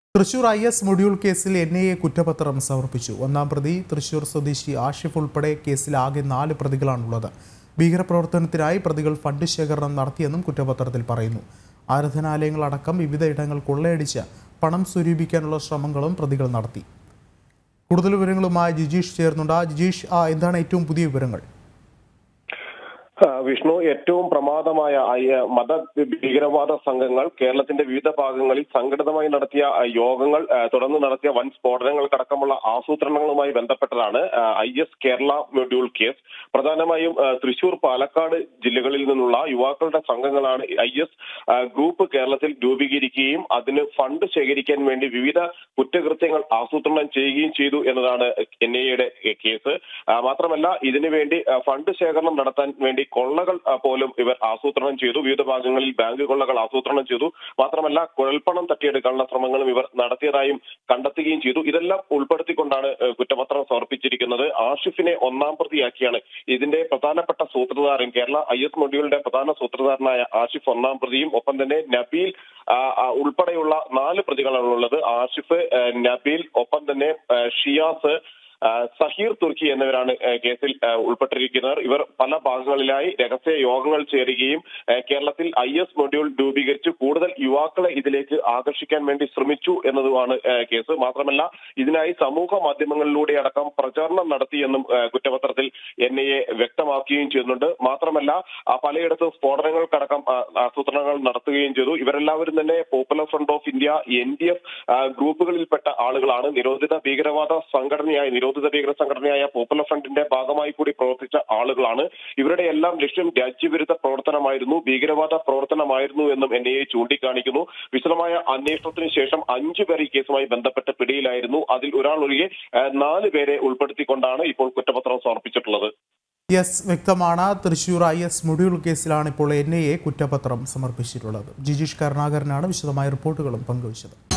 Thrissur IS module കേസിൽ NIA കുറ്റപത്രം സമർപ്പിച്ചു. ഒന്നാം പ്രതി തൃശൂർ സ്വദേശി ആഷിഫ് ഉൾപ്പെടെ കേസിൽ ആകെ 4 പ്രതികളാണുള്ളത്. ഭീകരപ്രവർത്തനത്തിനായി പ്രതികൾ ഫണ്ട് ശേഖരണം നടത്തിയെന്നും കുറ്റപത്രത്തിൽ പറയുന്നു. ആരാധനാലയങ്ങളടക്കം വിവിധ ഇടങ്ങൾ കൊള്ളയടിച്ച് പണം സ്വരൂപിക്കാനുള്ള ശ്രമങ്ങളും പ്രതികൾ നടത്തി. കൂടുതൽ വിവരങ്ങളുമായി ജിജീഷ് ചേർന്നുണ്ട്. ജിജീഷ്, എന്താണ് ഏറ്റവും പുതിയ വിവരങ്ങൾ? വിഷ്ണു, ഏറ്റവും പ്രമാദമായ മത ഭീകരവാദ സംഘങ്ങൾ കേരളത്തിന്റെ വിവിധ ഭാഗങ്ങളിൽ സംഘടിതമായി നടത്തിയ യോഗങ്ങൾ, തുടർന്ന് നടത്തിയ വൻ സ്ഫോടനങ്ങൾക്കടക്കമുള്ള ആസൂത്രണങ്ങളുമായി ബന്ധപ്പെട്ടതാണ് IS കേരള മൊഡ്യൂൾ കേസ്. പ്രധാനമായും തൃശൂർ, പാലക്കാട് ജില്ലകളിൽ നിന്നുള്ള യുവാക്കളുടെ സംഘങ്ങളാണ് IS ഗ്രൂപ്പ് കേരളത്തിൽ രൂപീകരിക്കുകയും അതിന് ഫണ്ട് ശേഖരിക്കാൻ വേണ്ടി വിവിധ കുറ്റകൃത്യങ്ങൾ ആസൂത്രണം ചെയ്യുകയും ചെയ്തു എന്നതാണ് NIAയുടെ കേസ്. മാത്രമല്ല, ഇതിനുവേണ്ടി ഫണ്ട് ശേഖരണം നടത്താൻ വേണ്ടി കൊള്ളകൾ പോലും ഇവർ ആസൂത്രണം ചെയ്തു. വിവിധ ഭാഗങ്ങളിൽ ബാങ്ക് കൊള്ളകൾ ആസൂത്രണം ചെയ്തു. മാത്രമല്ല, കുഴൽപ്പണം തട്ടിയെടുക്കാനുള്ള ശ്രമങ്ങളും ഇവർ നടത്തിയതായും കണ്ടെത്തുകയും ചെയ്തു. ഇതെല്ലാം ഉൾപ്പെടുത്തിക്കൊണ്ടാണ് കുറ്റപത്രം സമർപ്പിച്ചിരിക്കുന്നത്. ആഷിഫിനെ ഒന്നാം പ്രതിയാക്കിയാണ് ഇതിന്റെ പ്രധാനപ്പെട്ട സൂത്രധാരൻ, കേരള IS മൊഡ്യൂളിന്റെ പ്രധാന സൂത്രധാരനായ ആഷിഫ് ഒന്നാം പ്രതിയും, ഒപ്പം തന്നെ നബീൽ ഉൾപ്പെടെയുള്ള 4 പ്രതികളാണുള്ളത്. ആഷിഫ്, നബീൽ, ഒപ്പം തന്നെ ഷിയാസ്, സഹീർ തുർക്കി എന്നിവരാണ് കേസിൽ ഉൾപ്പെട്ടിരിക്കുന്നവർ. ഇവർ പല ഭാഗങ്ങളിലായി രഹസ്യ യോഗങ്ങൾ ചേരുകയും കേരളത്തിൽ IS മൊഡ്യൂൾ രൂപീകരിച്ച് കൂടുതൽ യുവാക്കളെ ഇതിലേക്ക് ആകർഷിക്കാൻ വേണ്ടി ശ്രമിച്ചു എന്നതുമാണ് കേസ്. മാത്രമല്ല, ഇതിനായി സമൂഹ മാധ്യമങ്ങളിലൂടെ അടക്കം പ്രചാരണം നടത്തിയെന്നും കുറ്റപത്രത്തിൽ NIA വ്യക്തമാക്കുകയും ചെയ്യുന്നുണ്ട്. മാത്രമല്ല, പലയിടത്തും സ്ഫോടനങ്ങൾക്കടക്കം ആസൂത്രണങ്ങൾ നടത്തുകയും ചെയ്തു. ഇവരെല്ലാവരും തന്നെ popular front of India, NDF ഗ്രൂപ്പുകളിൽപ്പെട്ട ആളുകളാണ്. നിരോധിത ഭീകര സംഘടനയായ പോപ്പുലർ ഫ്രണ്ടിന്റെ ഭാഗമായി കൂടി പ്രവർത്തിച്ച ആളുകളാണ്. ഇവരുടെ എല്ലാം ലക്ഷ്യം രാജ്യവിരുദ്ധ പ്രവർത്തനമായിരുന്നു, ഭീകരവാദ പ്രവർത്തനമായിരുന്നു എന്നും NIA ചൂണ്ടിക്കാണിക്കുന്നു. വിശദമായ അന്വേഷണത്തിന് ശേഷം 5 പേർ ഈ കേസുമായി ബന്ധപ്പെട്ട് പിടിയിലായിരുന്നു. അതിൽ ഒരാൾ ഒഴികെ 4 പേരെ ഉൾപ്പെടുത്തിക്കൊണ്ടാണ് ഇപ്പോൾ കുറ്റപത്രം സമർപ്പിച്ചിട്ടുള്ളത്. വ്യക്തമാണ്. തൃശൂർ IS മൊഡ്യൂൾ കേസിലാണ് ഇപ്പോൾ NIA കുറ്റപത്രം സമർപ്പിച്ചിട്ടുള്ളത്. ജിജീഷ് കരുണാകരനാണ് വിശദമായ റിപ്പോർട്ടുകളും പങ്കുവച്ചത്.